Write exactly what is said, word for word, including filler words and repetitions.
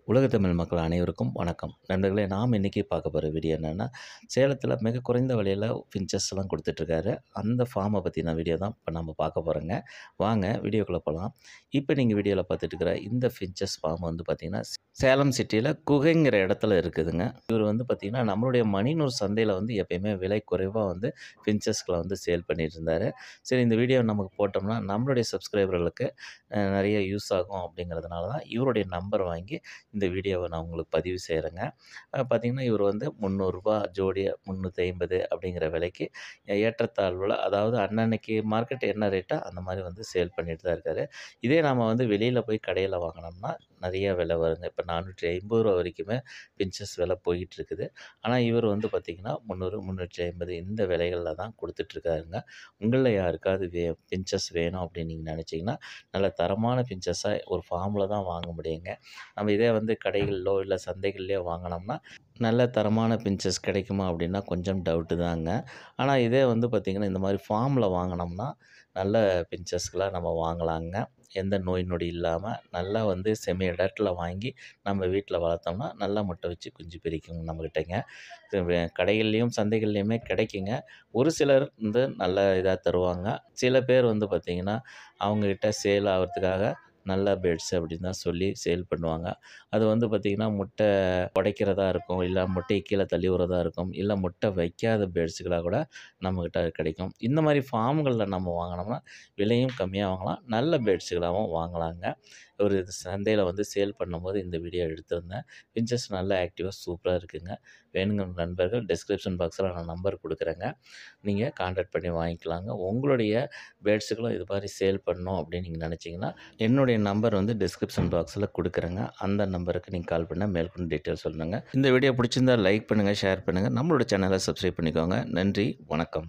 உலக தமிழ் மக்கள் அனைவருக்கும் வணக்கம். நண்பர்களே, நாம் இன்னைக்கு பார்க்க போற வீடியோ என்னன்னா, சேலத்தில மிக குறைந்த விலையில ஃபின்ச்சஸ்லாம் குடுத்துட்டுருக்காரு. அந்த ஃபார்ம பத்தின வீடியோ தான் இப்ப நம்ம பார்க்க போறோங்க. வாங்க வீடியோக்குள்ள போலாம். இப்ப நீங்க வீடியோல பார்த்துட்டு இருக்கிற இந்த ஃபின்ச்சஸ் ஃபார்ம் வந்து பார்த்தீங்கன்னா, சேலம் சிட்டியில குகைங்கிற இடத்துல இருக்குதுங்க. இவரு வந்து பார்த்தீங்கன்னா, நம்மளுடைய மணிநூர் சந்தையில வந்து எப்பயுமே விலை குறைவா வந்து ஃபின்ச்சஸ்கள வந்து சேல் பண்ணிட்டு இருந்தாரு. சரி, இந்த வீடியோ நமக்கு போட்டோம்னா, நம்மளுடைய சப்ஸ்கிரைபர்களுக்கு அ நெறைய யூஸ் ஆகும் அப்படிங்கிறதுனால தான் இவருடைய நம்பர் வாங்கி இந்த வீடியோவை நான் உங்களுக்கு பதிவு செய்கிறேங்க. பார்த்தீங்கன்னா, இவர் வந்து ரூ. முந்நூறு ஜோடி முந்நூற்றி ஐம்பது அப்படிங்கிற விலைக்கு ஏற்றத்தாழ்வுல, அதாவது அன்னன்னைக்கு மார்க்கெட் என்ன ரேட்டோ அந்த மாதிரி வந்து சேல் பண்ணிட்டு தான் இருக்காரு. இதே நாம வந்து வெளியில போய் கடையில வாங்குனோம்னா நிறைய விலை வருங்க. இப்போ ரூ. நானூற்றி ஐம்பது வரைக்குமே பின்ச்சஸ் விலை போயிட்டு இருக்குது. ஆனா இவர் வந்து பார்த்தீங்கன்னா முந்நூறு, முந்நூற்றி ஐம்பது இந்த விலைகள்ல தான் குடுத்துட்ருக்காருங்க. உங்கள்ல யாருக்காவது வே பின்ச்சஸ் வேணும் அப்படின்னு நீங்க நினைச்சீங்கன்னா, நல்ல தரமான பின்ச்சஸா ஒரு ஃபார்ம்ல தான் வாங்க முடியுங்க. நம்ம இதே வந்து கடைகள்லோ இல்ல சந்தைகள்லயோ வாங்குனோம்னா, நல்ல தரமான பின்ச்சஸ் கிடைக்குமா அப்படின்னா கொஞ்சம் டவுட்டு தாங்க. ஆனா இதே வந்து பார்த்தீங்கன்னா, இந்த மாரி ஃபார்ம்ல வாங்குனோம்னா, நல்ல பின்ச்சஸ்களா நம்ம வாங்கலாங்க. எந்த நோய் நொடி இல்லாம நல்லா வந்து செமி அடர்ட்ல வாங்கி நம்ம வீட்ல வளர்த்தோம்னா, நல்லா முட்டை வச்சு குஞ்சு பொரிக்குங்க நம்மகிட்டங்க. இது வே கடைகள்லயும், சந்தைகள்லயுமே கிடைக்குங்க. ஒரு சிலர் வந்து நல்ல இதா தருவாங்க. சில பேர் வந்து பார்த்தீங்கன்னா, அவங்ககிட்ட சேல் ஆவறதுக்காக நல்ல பெட்ஸ் அப்படின்னு தான் சொல்லி சேல் பண்ணுவாங்க. அது வந்து பார்த்தீங்கன்னா, முட்டை உடைக்கிறதா இருக்கும், இல்ல முட்டைய கீழ தள்ளி விடுறதா இருக்கும், இல்ல முட்டை வைக்காத பேர்ட்ஸுகளா கூட நம்மகிட்ட கிடைக்கும். இந்த மாரி ஃபார்ம்கள்ல நம்ம வாங்குனோம்னா, விலையும் கம்மியா வாங்கலாம். நல்ல பேர்ட்ஸுகளாவும் வாங்கலாங்க. ஒரு சந்தையில வந்து சேல் பண்ணும்போது இந்த வீடியோ எடுத்திருந்தேன். பின்ச்சஸ் நல்லா ஆக்டிவா சூப்பரா இருக்குங்க. வேணுங்கிற நண்பர்கள் டிஸ்கிரிப்ஷன் பாக்ஸ்ல நான் நம்பர் குடுக்குறேங்க. நீங்க கான்டாக்ட் பண்ணி வாங்கிக்கலாங்க. உங்களுடைய பேர்ட்ஸுகளும் இது மாரி சேல் பண்ணணும் அப்படின்னு நீங்க நினைச்சீங்கன்னா, என்னுடைய நம்பர் வந்து டிஸ்கிரிப்ஷன் பாக்ஸ்ல குடுக்குறேங்க. அந்த நம்பருக்கு நீங்க கால் பண்ணா மேற்கொண்டு டீட்டெயில் சொல்லணுங்க. இந்த வீடியோ பிடிச்சிருந்தா லைக் பண்ணுங்க, ஷேர் பண்ணுங்க. நம்மளோட சேனலை சப்ஸ்கிரைப் பண்ணிக்கோங்க. நன்றி, வணக்கம்.